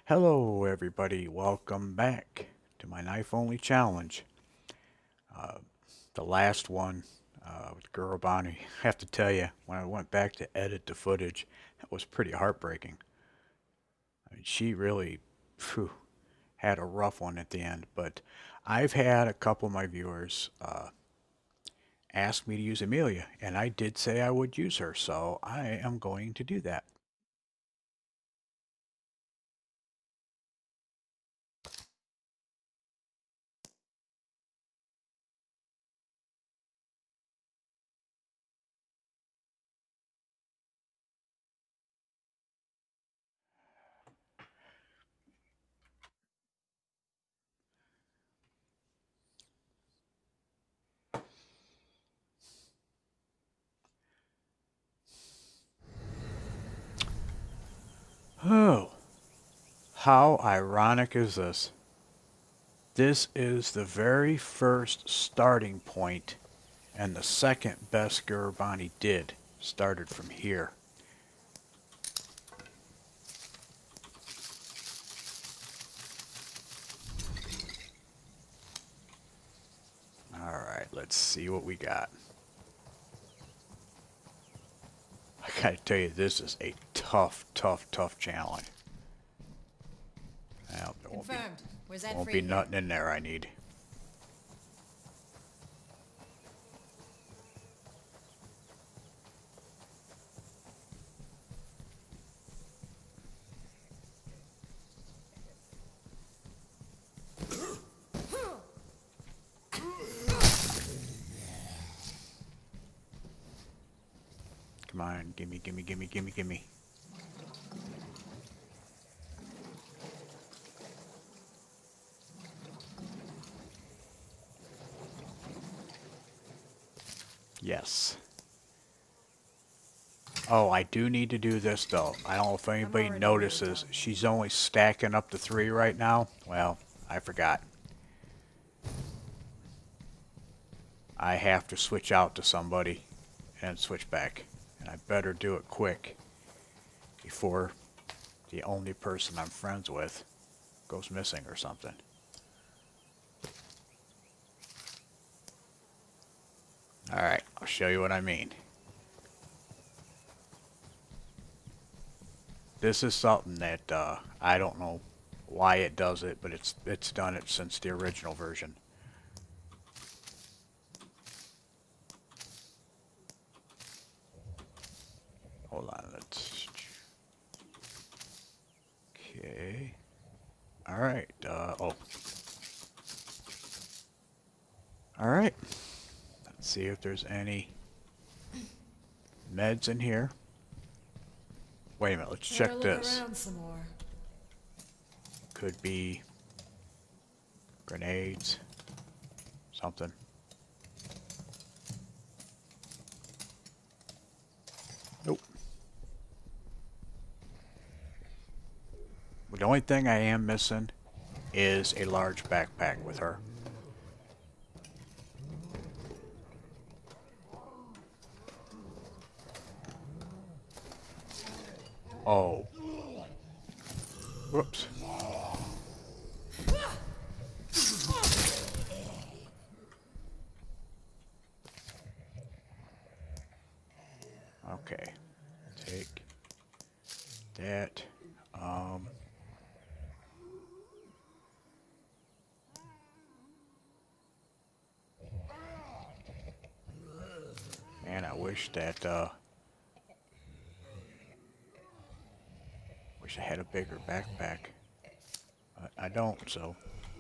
Hello everybody, welcome back to my knife only challenge. The last one with Girl Bonnie. I have to tell you, when I went back to edit the footage, it was pretty heartbreaking. I mean, she really had a rough one at the end, but I've had a couple of my viewers ask me to use Amelia, and I did say I would use her, so I am going to do that. Oh, how ironic is this? This is the very first starting point, and the second best Gurubani did started from here. Alright, let's see what we got. I gotta tell you, this is a tough challenge. Well, there Confirmed. Where's that won't free be nothing in there I need. Come on, gimme. Yes. Oh, I do need to do this though. I don't know if anybody notices. She's only stacking up to 3 right now. Well, I forgot. I have to switch out to somebody and switch back. And I better do it quick before the only person I'm friends with goes missing or something. Alright, I'll show you what I mean. This is something that I don't know why it does it, but it's done it since the original version. Hold on, let's... Okay. Alright, oh. Alright. Let's see if there's any meds in here. Wait a minute, let's check this. Around some more. Could be grenades, something. Nope. But the only thing I am missing is a large backpack with her. Oh. Whoops. Okay. Take that. Man, I wish that, wish I had a bigger backpack. I don't, so.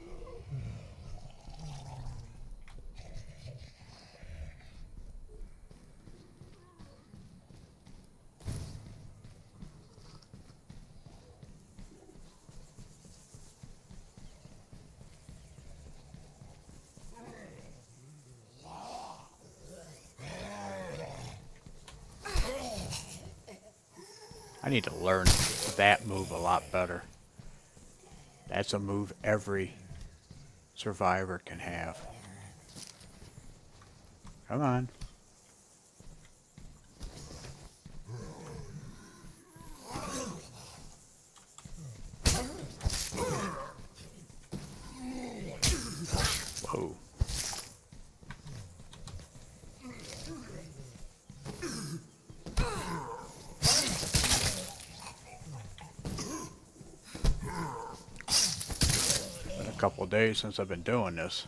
I need to learn that move a lot better. That's a move every survivor can have. Come on. couple of days since I've been doing this.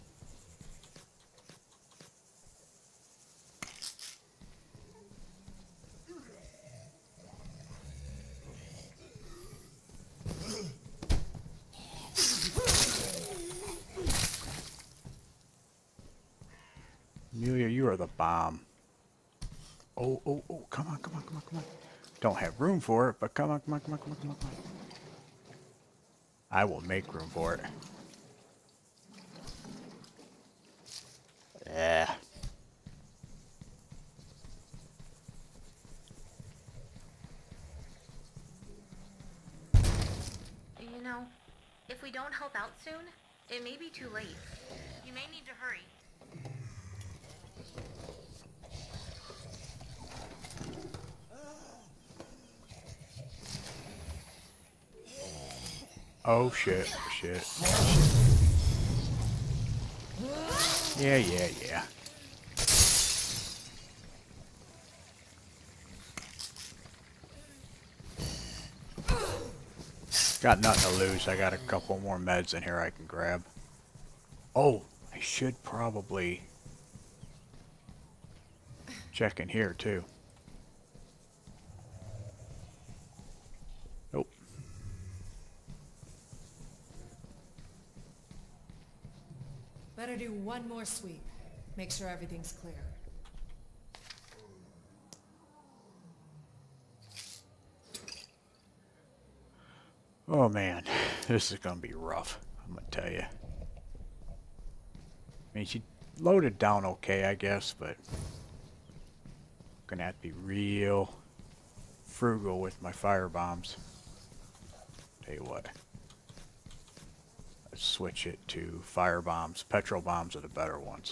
Amelia, you are the bomb. Oh, oh, oh, come on, come on, come on, come on. Don't have room for it, but come on, come on, come on, come on, come on, come on. I will make room for it. Yeah. You know, if we don't help out soon, it may be too late. You may need to hurry. Oh shit, shit. Yeah, yeah, yeah. Got nothing to lose. I got a couple more meds in here I can grab. Oh, I should probably check in here too. Nope. Better do one more sweep. Make sure everything's clear. Oh man, this is gonna be rough, I'm gonna tell you. I mean, she loaded down okay, I guess, but gonna have to be real frugal with my fire bombs. Tell you what, let's switch it to fire bombs. Petrol bombs are the better ones.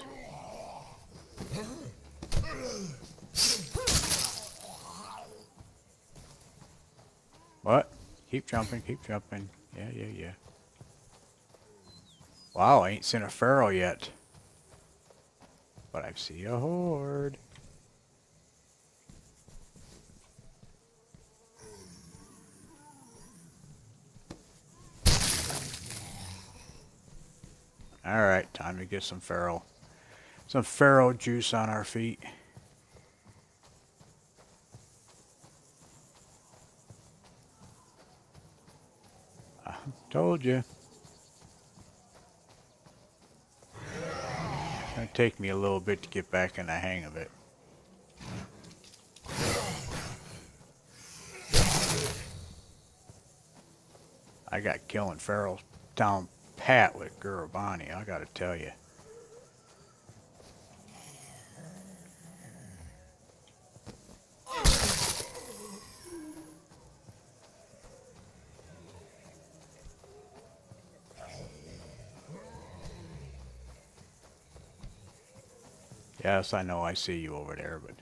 What? Keep jumping, keep jumping. Yeah, yeah, yeah. Wow, I ain't seen a feral yet. But I see a horde. Alright, time to get some feral juice on our feet. Told you. It's gonna take me a little bit to get back in the hang of it. I got killing ferals down pat with Gurubani, I gotta tell you. Yes, I know I see you over there, but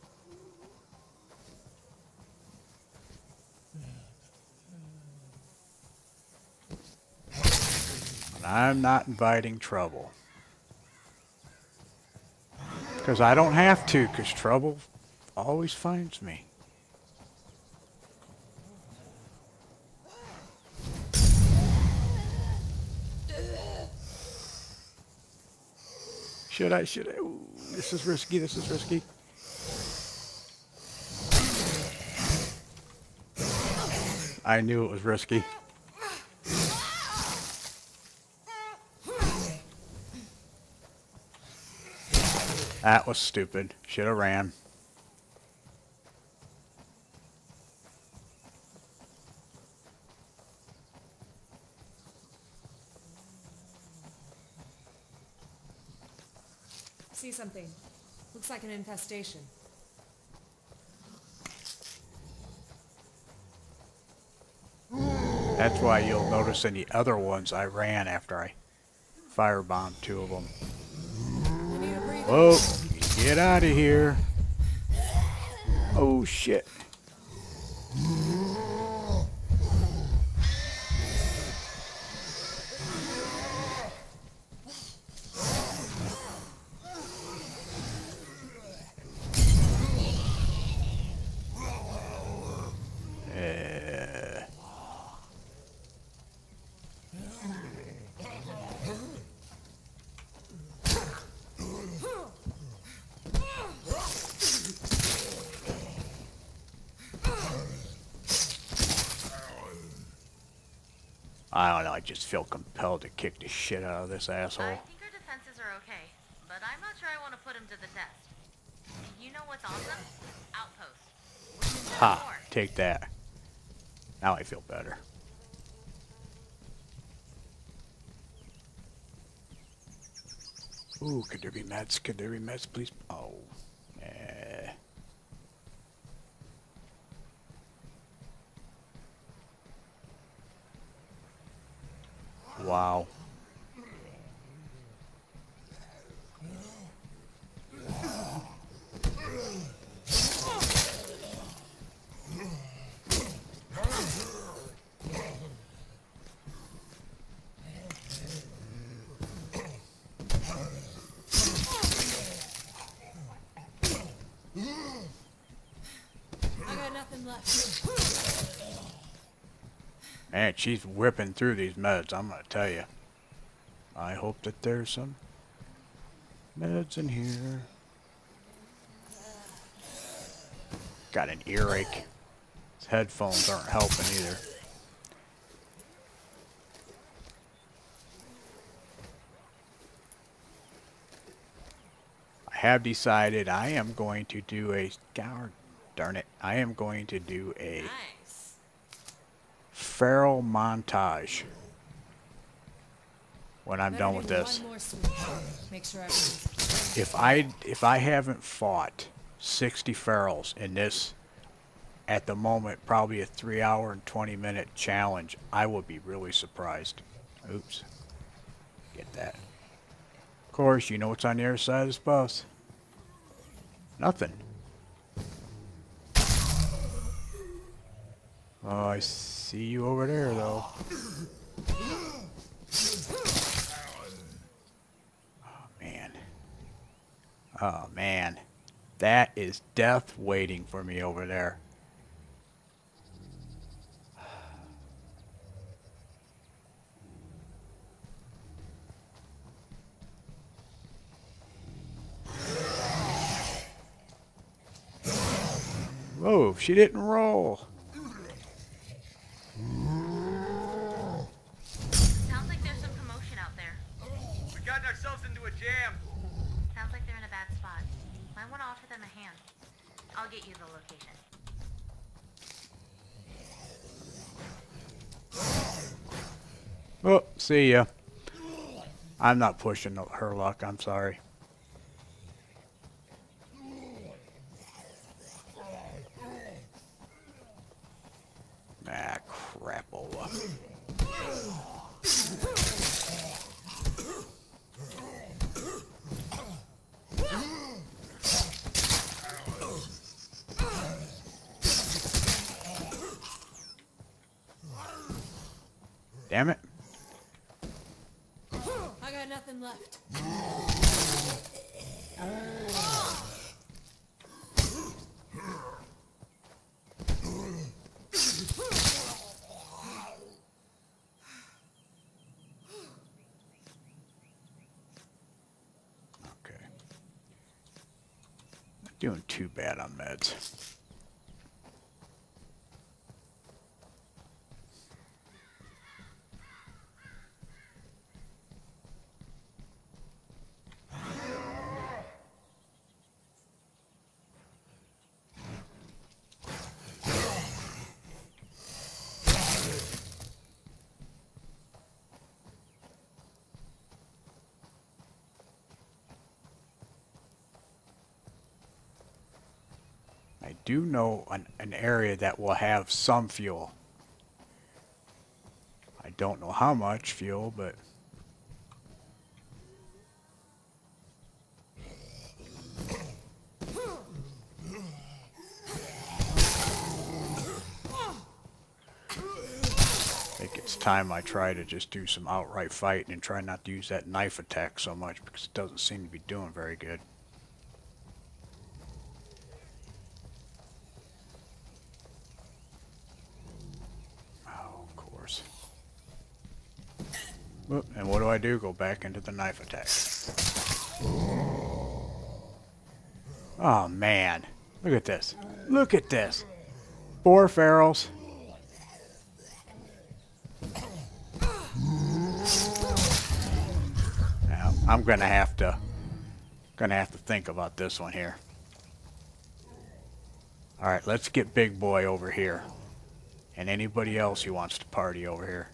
I'm not inviting trouble. Because I don't have to, because trouble always finds me. Should I? Ooh, this is risky, this is risky. I knew it was risky. That was stupid. Should have ran. See something. Looks like an infestation. That's why you'll notice in the other ones I ran after I firebombed 2 of them. Whoa, get out of here. Oh shit. I don't know, I just feel compelled to kick the shit out of this I asshole. think our defenses are okay, but I'm not sure I want to put him to the test. You know what's awesome? Outpost. We can do Ha! more. Take that. Now I feel better. Ooh, could there be meds? Could there be meds, please? Oh. Wow. I got nothing left. Man, she's whipping through these meds, I'm gonna tell you. I hope that there's some meds in here. Got an earache. His headphones aren't helping either. I have decided I am going to do a... Darn it. I am going to do a Nice. feral montage when I'm done with this. One more sweep. Make sure everything's If I haven't fought 60 ferals in this, at the moment, probably a 3-hour and 20-minute challenge, I will be really surprised. Oops. Get that. Of course, you know what's on the other side of this bus? Nothing. Oh, I see you over there, though. Oh, man. Oh, man. That is death waiting for me over there. Whoa, she didn't roll. Sounds like there's some commotion out there. We got ourselves into a jam. Sounds like they're in a bad spot. Might want to offer them a hand. I'll get you the location. Oh, see ya. I'm not pushing her luck, I'm sorry. Ah, crapola. Damn it. I got nothing left. Okay. Not doing too bad on meds. I do know an area that will have some fuel. I don't know how much fuel, but... I think it's time I try to just do some outright fighting and try not to use that knife attack so much because it doesn't seem to be doing very good. And what do? Go back into the knife attack. Oh man. Look at this. Look at this. 4 ferals. I'm gonna have to think about this one here. All right, let's get Big Boy over here, and anybody else who wants to party over here.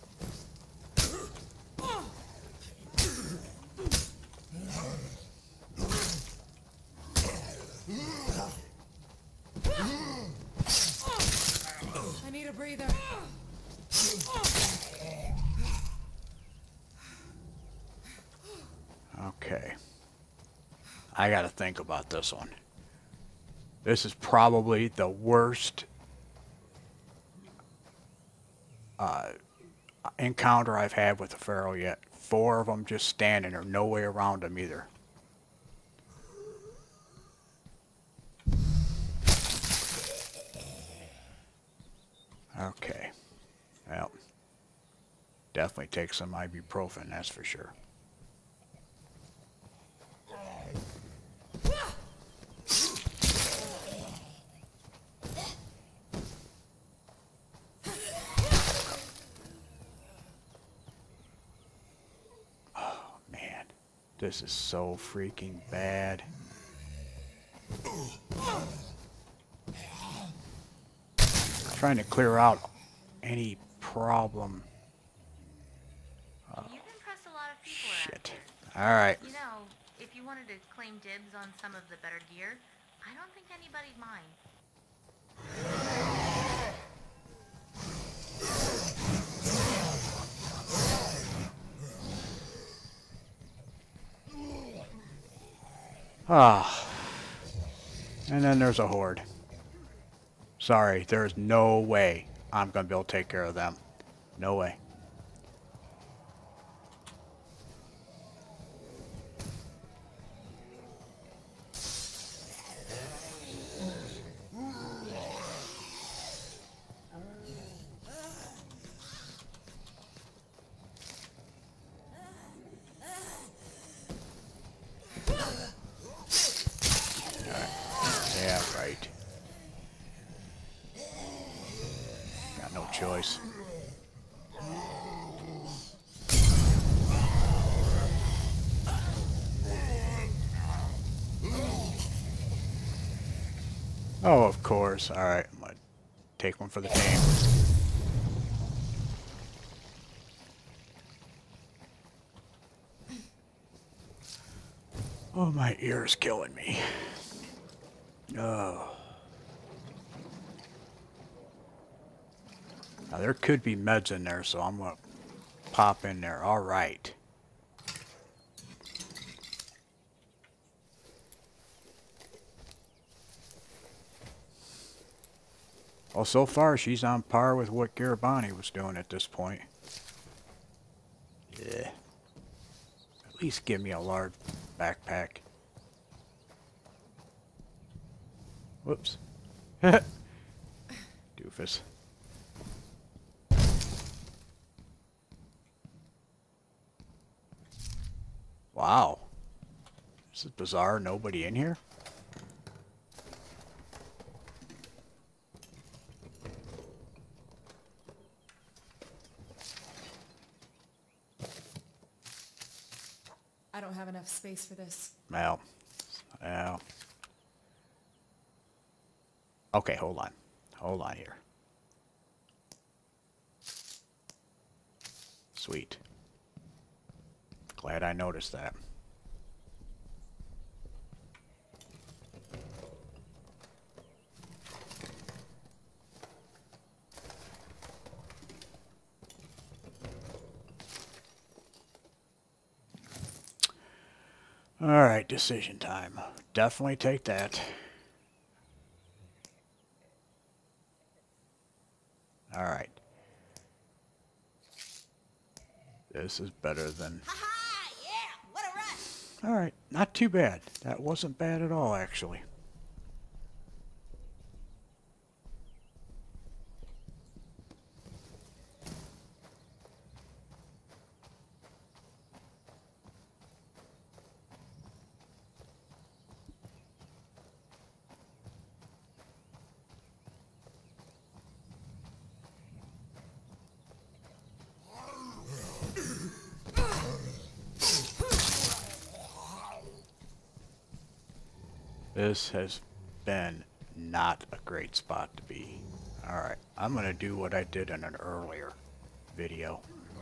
I need a breather. Okay. I gotta think about this one. This is probably the worst encounter I've had with a Pharaoh yet. 4 of them just standing there, no way around them either. Okay. Well, definitely take some ibuprofen, that's for sure. This is so freaking bad. Trying to clear out any problem. You've impressed a lot of people. Shit. Alright. You know, if you wanted to claim dibs on some of the better gear, I don't think anybody'd mind. Ah. And then there's a horde. Sorry, there's no way I'm going to be able to take care of them. No way. Yeah, right. Got no choice. Oh, of course. Alright, I'm gonna take one for the team. Oh, my ear is killing me. Oh. Now there could be meds in there, so I'm gonna pop in there. All right. Well, so far she's on par with what Garabani was doing at this point. Yeah. At least give me a large backpack. Whoops. Doofus. Wow. This is bizarre. Nobody in here? I don't have enough space for this. Well. Okay, hold on. Hold on here. Sweet. Glad I noticed that. Alright, decision time. Definitely take that. Alright. This is better than... Ha-ha! Yeah! What a rush! Alright, not too bad. That wasn't bad at all, actually. This has been not a great spot to be. Alright, I'm gonna do what I did in an earlier video.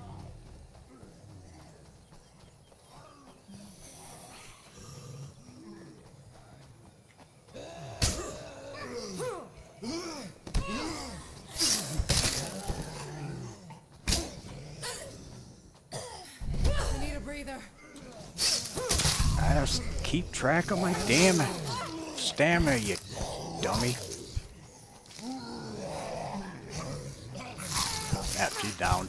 I need a breather. I just keep track of my damn stamina, you dummy. Yep, she's downed.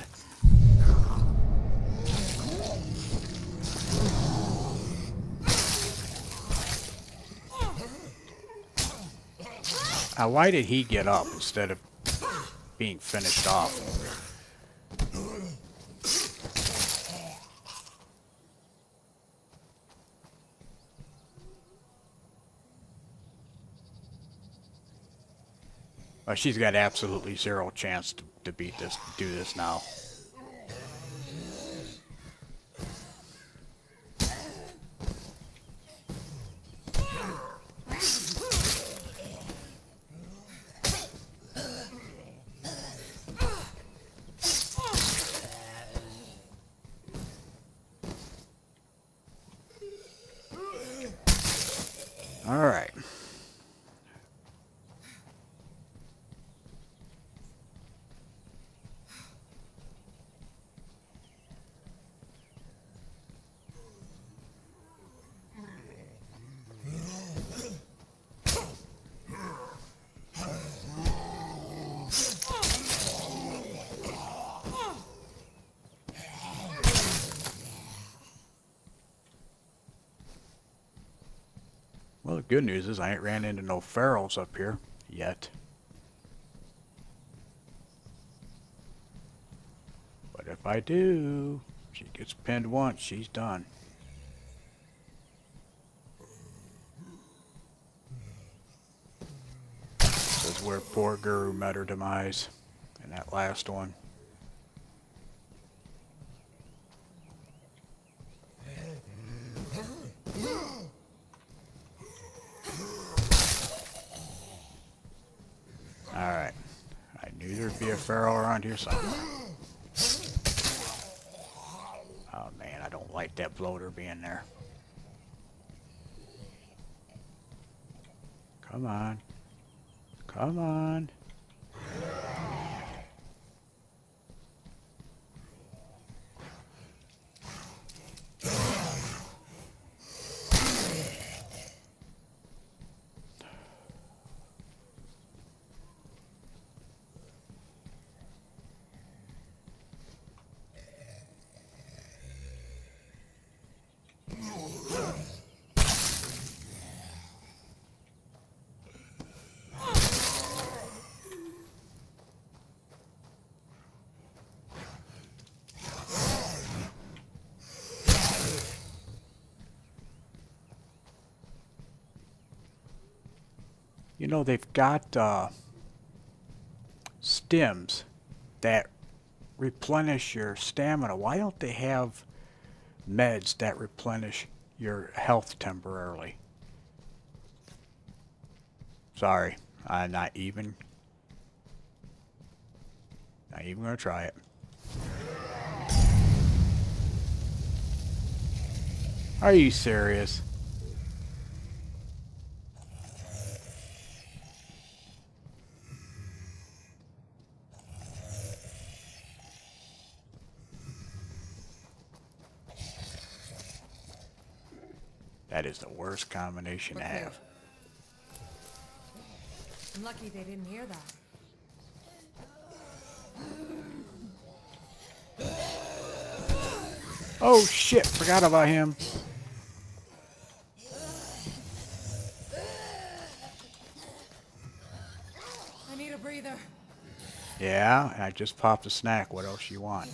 Now, why did he get up instead of being finished off? Well, she's got absolutely zero chance to beat this, do this now. All right. Well, the good news is I ain't ran into no ferals up here yet. But if I do, she gets pinned once, she's done. This is where poor Guru met her demise in that last one. Alright. I knew there'd be a feral around here somewhere. Oh man, I don't like that bloater being there. Come on. Come on. You know, they've got stims that replenish your stamina. Why don't they have meds that replenish your health temporarily? Sorry, I'm not even gonna try it. Are you serious? That is the worst combination to have. I'm lucky they didn't hear that. Oh shit, forgot about him. I need a breather. Yeah, I just popped a snack. What else you want?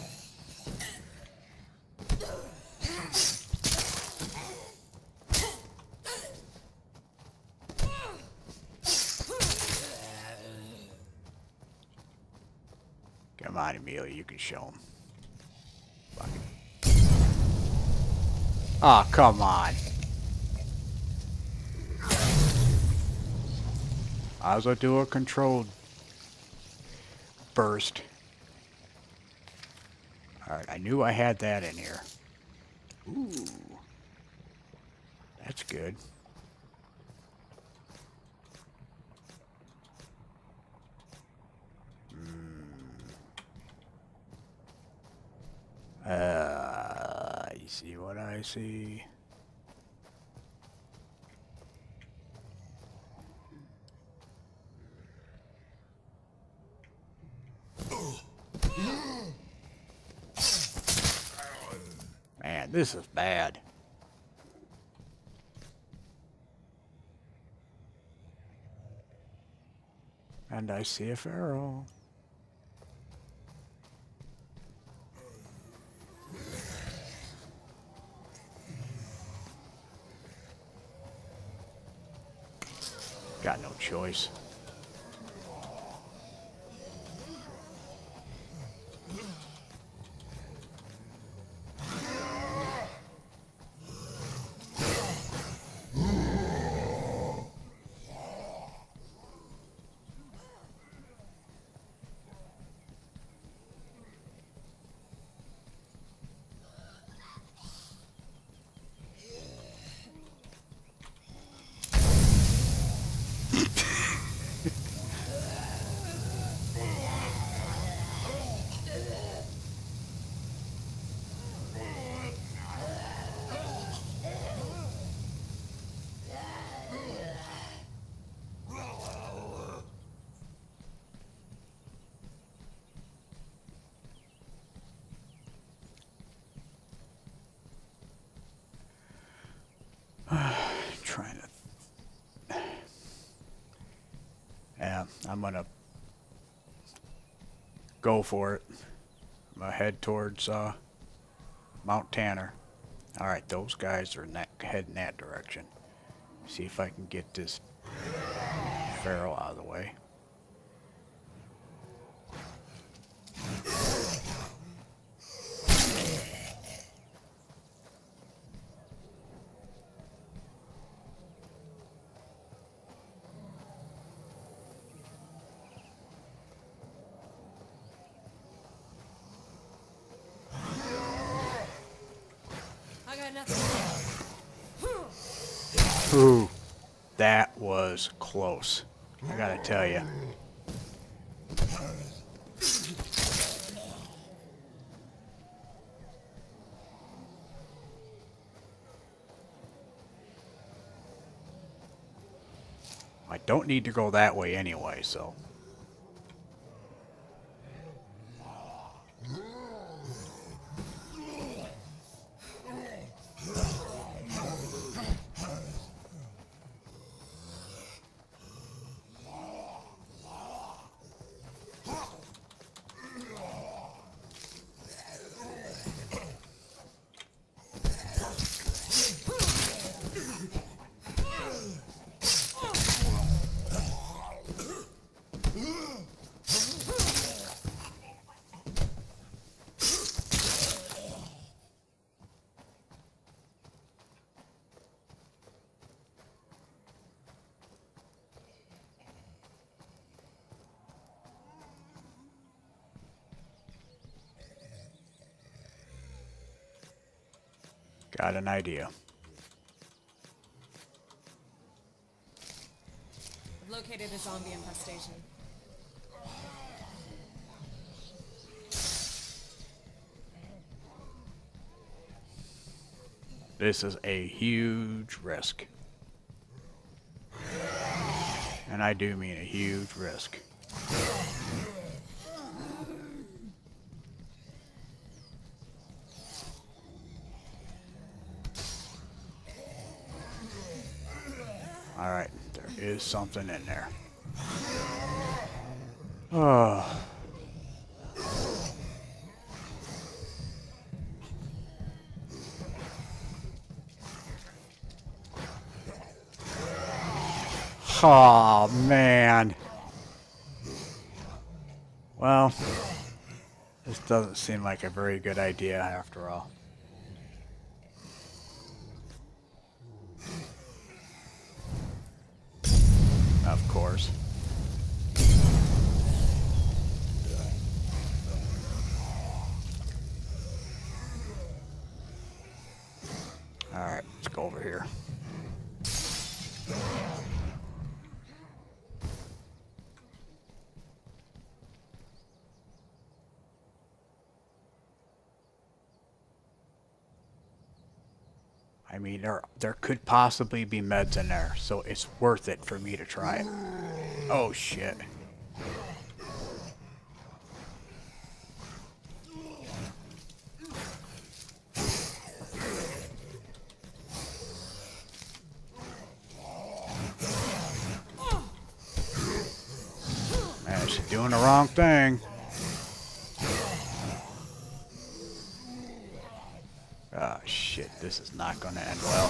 Come on, Amelia, you can show him. Oh, come on. I'll do a controlled burst. Alright, I knew I had that in here. Ooh. That's good. You see what I see? Man, this is bad. And I see a feral. Got no choice. Trying to... Yeah, I'm gonna go for it. I'm gonna head towards Mount Tanner. Alright, those guys are heading that direction. See if I can get this feral out of the way. Ooh, that was close. I gotta tell you. I don't need to go that way anyway, so. Got an idea. I've located a zombie infestation. This is a huge risk. And I do mean a huge risk. Alright, there is something in there. Oh. Oh, man. Well, this doesn't seem like a very good idea after all. Of course. here. I mean, there could possibly be meds in there, so it's worth it for me to try it. Oh shit. Man, she's doing the wrong thing. Ah, shit, this is not going to end well.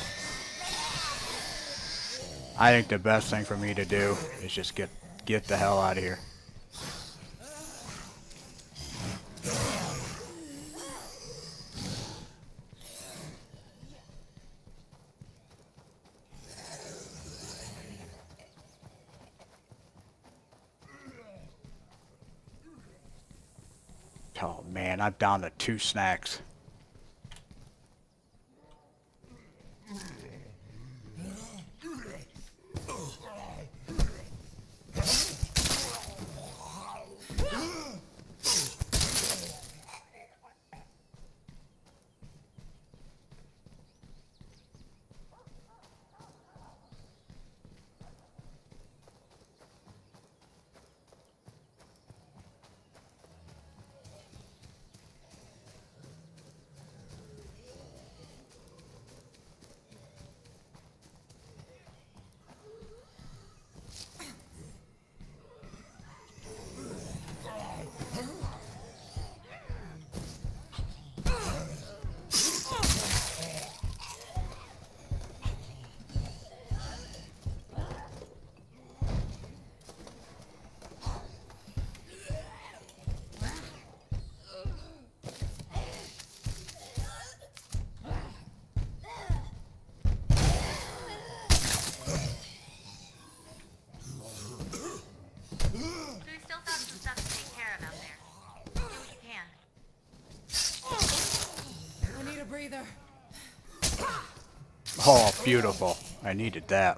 I think the best thing for me to do is just get the hell out of here. Oh man, I'm down to 2 snacks. Oh, beautiful. I needed that.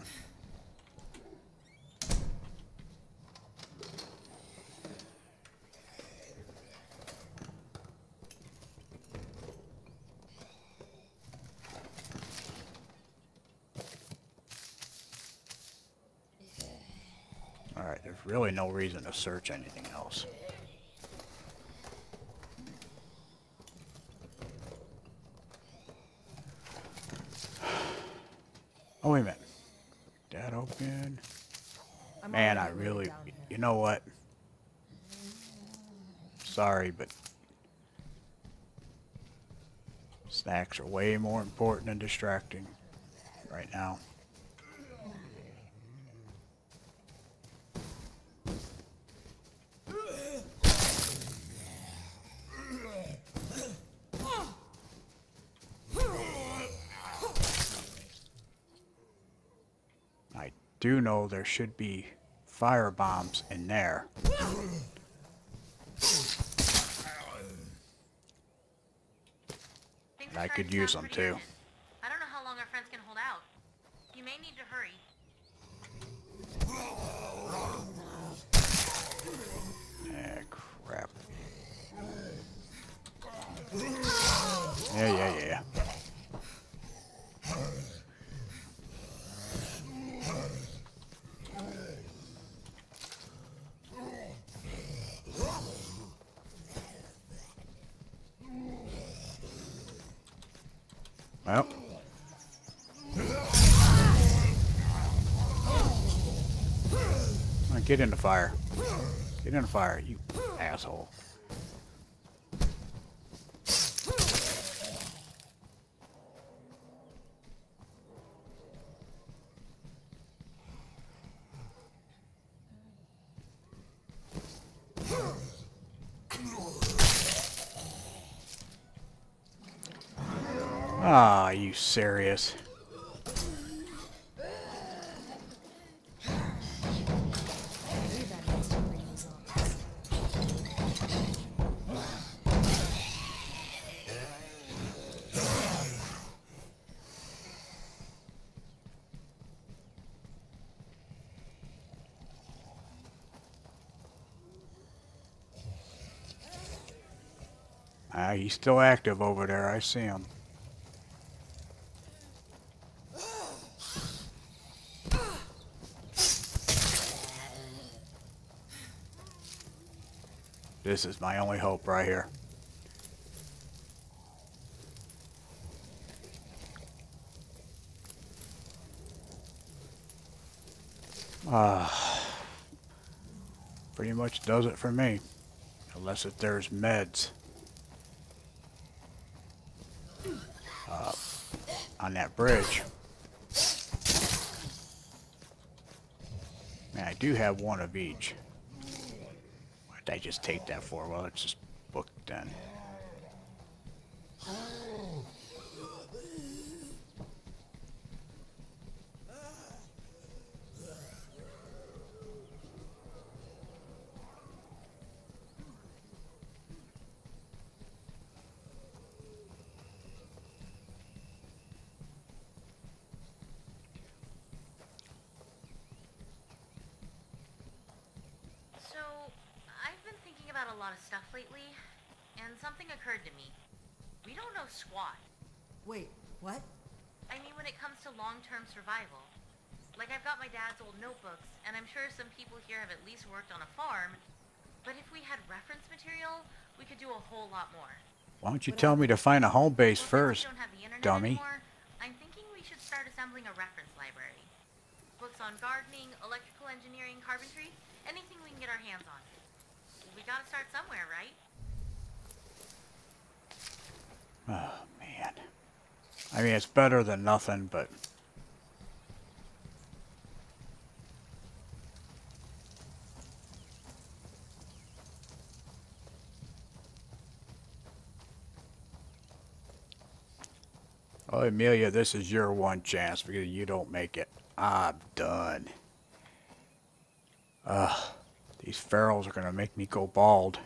Alright, there's really no reason to search anything else. Oh, wait a minute. That open. Man, I really... You know what? Sorry, but... snacks are way more important and distracting right now. I do know there should be fire bombs in there. I could use them too. I don't know how long our friends can hold out. You may need to hurry. Ah, crap. Yeah. Well. Get in the fire. Get in the fire, you asshole. Ah, you serious? He's still active over there. I see him. This is my only hope right here. Pretty much does it for me. Unless if there's meds. On that bridge. Man, I do have one of each. What did I just take that for? Well, it's just booked then. About a lot of stuff lately, and something occurred to me. We don't know squat. Wait, what? I mean, when it comes to long-term survival. Like, I've got my dad's old notebooks, and I'm sure some people here have at least worked on a farm, but if we had reference material, we could do a whole lot more. Why don't you tell me to find a home base first, Since we don't have the internet dummy? anymore, I'm thinking we should start assembling a reference library. Books on gardening, electrical engineering, carpentry, anything we can get our hands on. We gotta start somewhere, right? Oh, man. I mean, it's better than nothing, but... Oh, Amelia, this is your one chance because you don't make it. I'm done. These ferals are gonna make me go bald.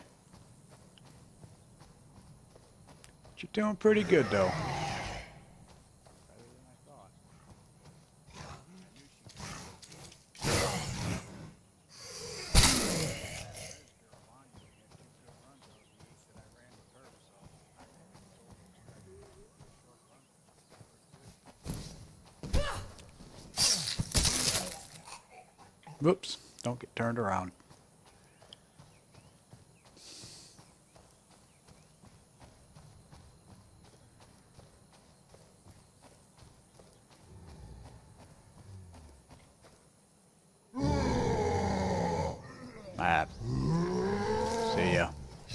But you're doing pretty good, though. Whoops, don't get turned around. See ya.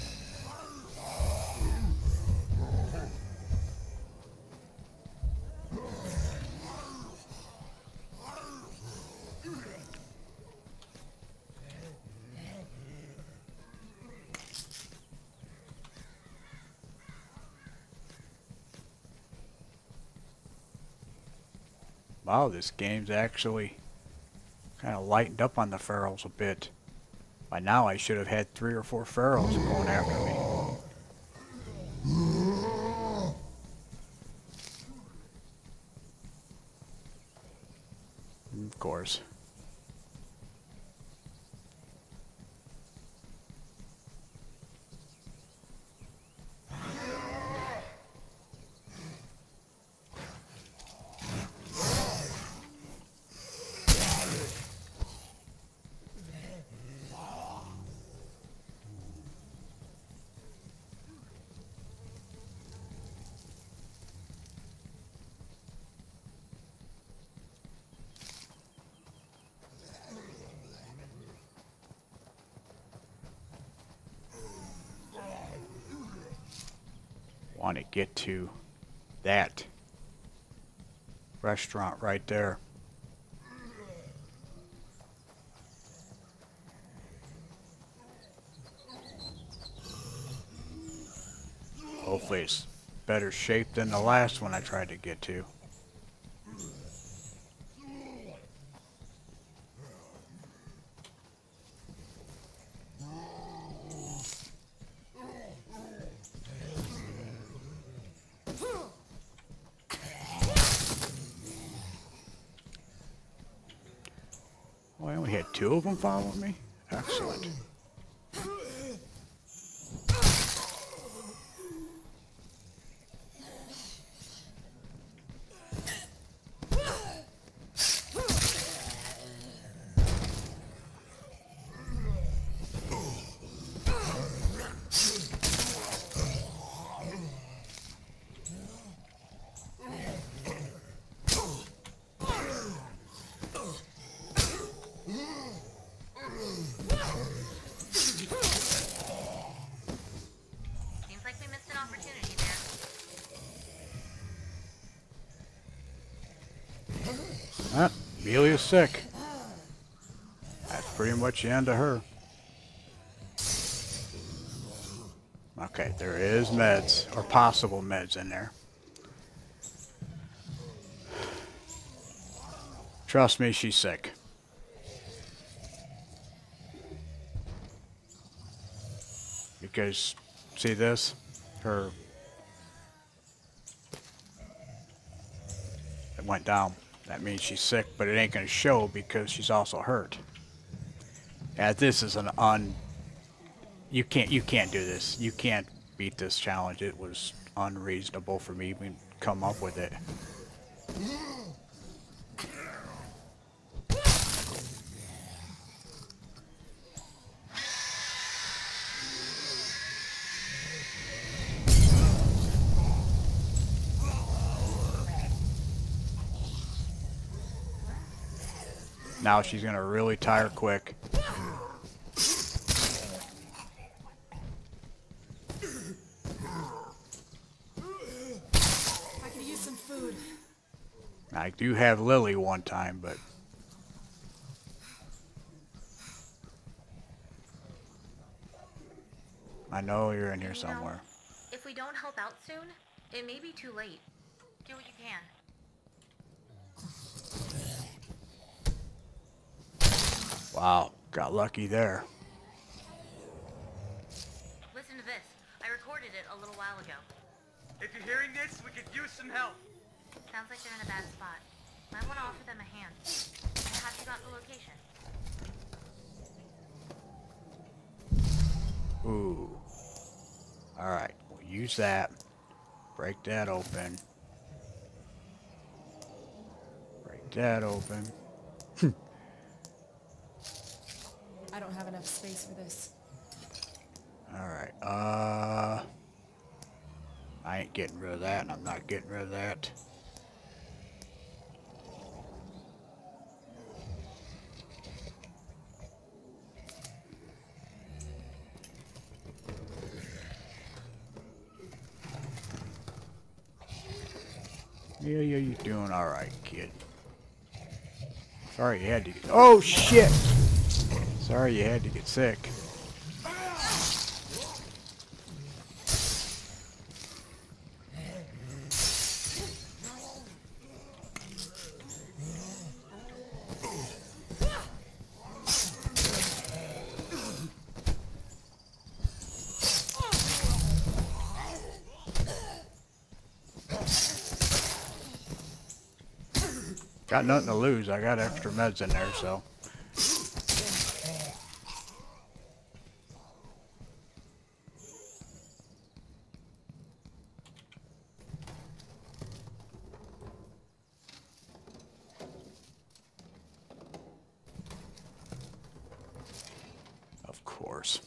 Wow, this game's actually kind of lightened up on the ferals a bit. By now I should have had 3 or 4 ferals going after me. Of course. Want to get to that restaurant right there. Hopefully it's better shape than the last one I tried to get to. Oh, I only had 2 of them follow me? Excellent. Ah, Amelia's sick. That's pretty much the end of her. Okay, there is meds, or possible meds in there. Trust me, she's sick. Because, see this? It went down. That means she's sick, but it ain't gonna show because she's also hurt. Yeah, this is you can't do this. You can't beat this challenge. It was unreasonable for me to even come up with it. Now she's gonna really tire quick. I could use some food. I do have Lily one time, but I know you're in here somewhere. If we don't help out soon, it may be too late. Do what you can. Wow, got lucky there. Listen to this. I recorded it a little while ago. If you're hearing this, we could use some help. Sounds like they're in a bad spot. Might want to offer them a hand. Have you got the location? Ooh. Alright, we'll use that. Break that open. Break that open. I don't have enough space for this. Alright, I ain't getting rid of that, and I'm not getting rid of that. Yeah, you doing alright, kid. Sorry you had to get... Oh, shit! Sorry you had to get sick. Got nothing to lose. I got extra meds in there, so. Of course.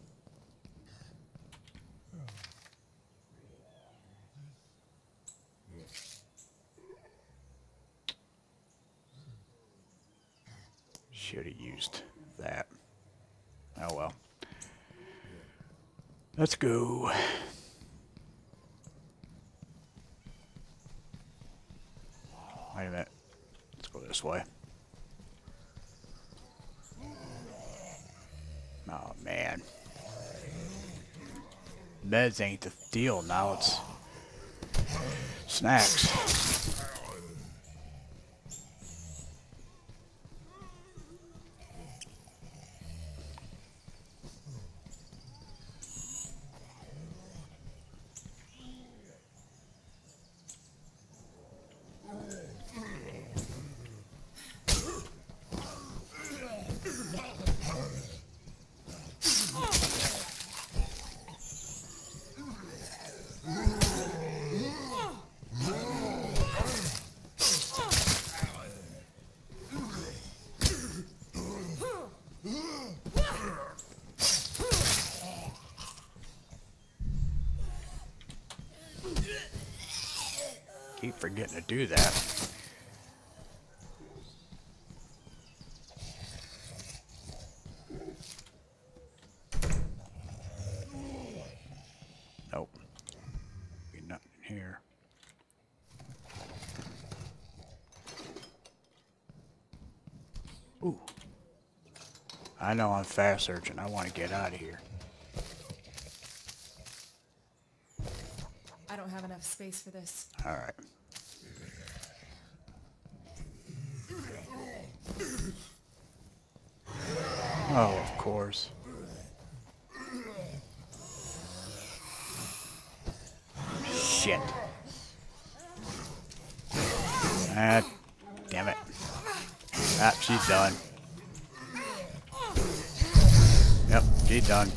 Should have used that. Oh well. Let's go. Wait a minute. Let's go this way. Oh man. Meds ain't the deal now, it's snacks. Keep forgetting to do that. Nope. Be nothing in here. I know I'm fast searching. I want to get out of here. I don't have enough space for this. Alright. Oh, of course. Shit. Ah, damn it. Ah, she's done. Yep, she's done.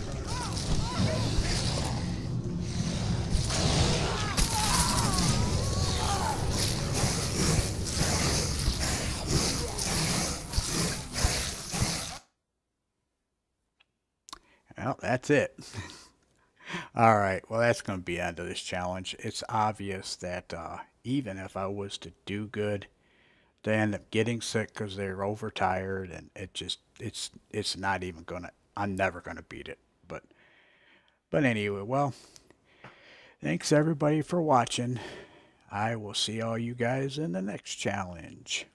Well, that's it. Alright, well that's going to be the end of this challenge. It's obvious that even if I was to do good, they end up getting sick because they're overtired, and it's not even going to, I'm never going to beat it. But anyway, well, thanks everybody for watching. I will see all you guys in the next challenge.